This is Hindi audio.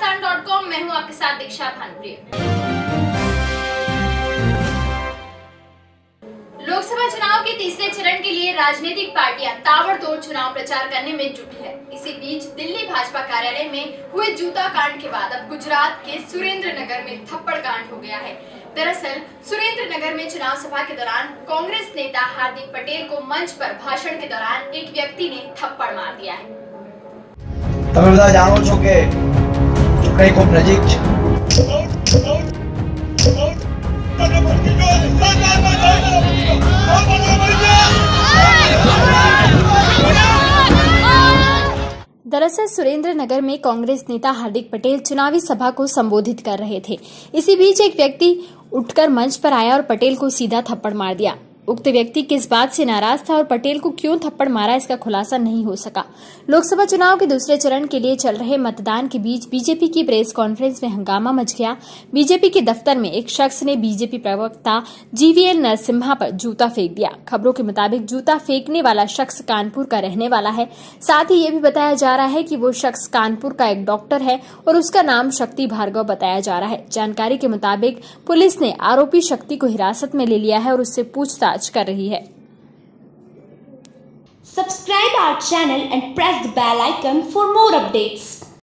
घमासान.com। मैं हूं आपके साथ दीक्षा भानुप्रिय। लोकसभा चुनाव के तीसरे चरण के लिए राजनीतिक पार्टियां ताबड़तोड़ चुनाव प्रचार करने में जुटी है। इसी बीच दिल्ली भाजपा कार्यालय में हुए जूता कांड के बाद अब गुजरात के सुरेंद्रनगर में थप्पड़ कांड हो गया है। दरअसल सुरेंद्रनगर में चुनाव सभा के दौरान कांग्रेस नेता हार्दिक पटेल को मंच पर भाषण के दौरान एक व्यक्ति ने थप्पड़ मार दिया है। તમે બધા જાણો છો કે ચૂંટણી ખૂબ નજીક છે। दरअसल सुरेंद्रनगर में कांग्रेस नेता हार्दिक पटेल चुनावी सभा को संबोधित कर रहे थे। इसी बीच एक व्यक्ति उठकर मंच पर आया और पटेल को सीधा थप्पड़ मार दिया। उक्त व्यक्ति किस बात से नाराज था और पटेल को क्यों थप्पड़ मारा, इसका खुलासा नहीं हो सका। लोकसभा चुनाव के दूसरे चरण के लिए चल रहे मतदान के बीच बीजेपी की प्रेस कॉन्फ्रेंस में हंगामा मच गया। बीजेपी के दफ्तर में एक शख्स ने बीजेपी प्रवक्ता GVL नरसिम्हा पर जूता फेंक दिया। खबरों के मुताबिक जूता फेंकने वाला शख्स कानपुर का रहने वाला है। साथ ही ये भी बताया जा रहा है कि वो शख्स कानपुर का एक डॉक्टर है और उसका नाम शक्ति भार्गव बताया जा रहा है। जानकारी के मुताबिक पुलिस ने आरोपी शक्ति को हिरासत में ले लिया है और उससे पूछताछ कर रही है। Subscribe our channel and press the bell icon for more updates.